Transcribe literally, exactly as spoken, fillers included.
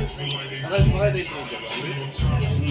話もらいでいつも言ってるからね。